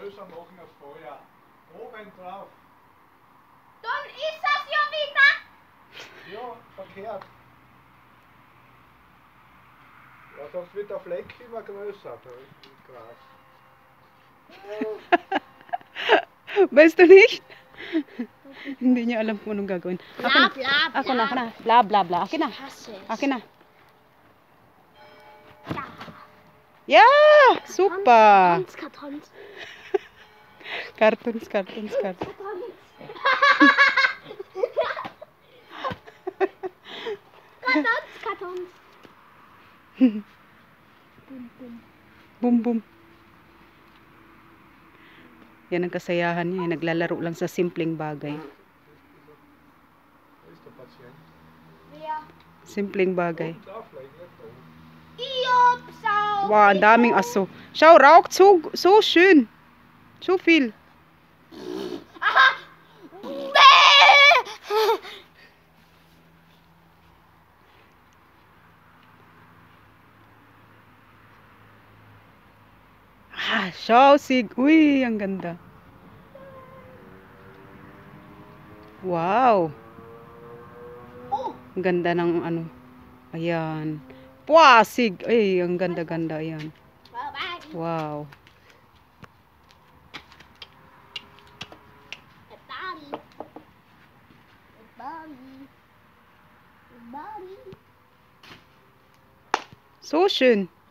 größer machen auf Feuer. Oben drauf. Dann ist das ja wieder. Ja, verkehrt. Ja, sonst wird der Fleck immer größer, da ist Gras. Weißt du nicht? Hindi niya alam kung anong gagawin. Bla, bla, bla. Ako na. Bla, bla, bla. Akin na. Hasse es. Akin na. Ja. Yeah! Super! Kartons. Cartoons. Kartons. Boom, boom. Yan ang kasayahan niya. Naglalaro lang sa simpleng bagay. Simpleng bagay. Wow, ang daming aso. Schau, raucht so schön. So viel. Schau, Sig. Uy, ang ganda. Wow. Ang ganda ng ano. Ayan. Sig. Ay, ang ganda-ganda. Ayan. Wow. So schön.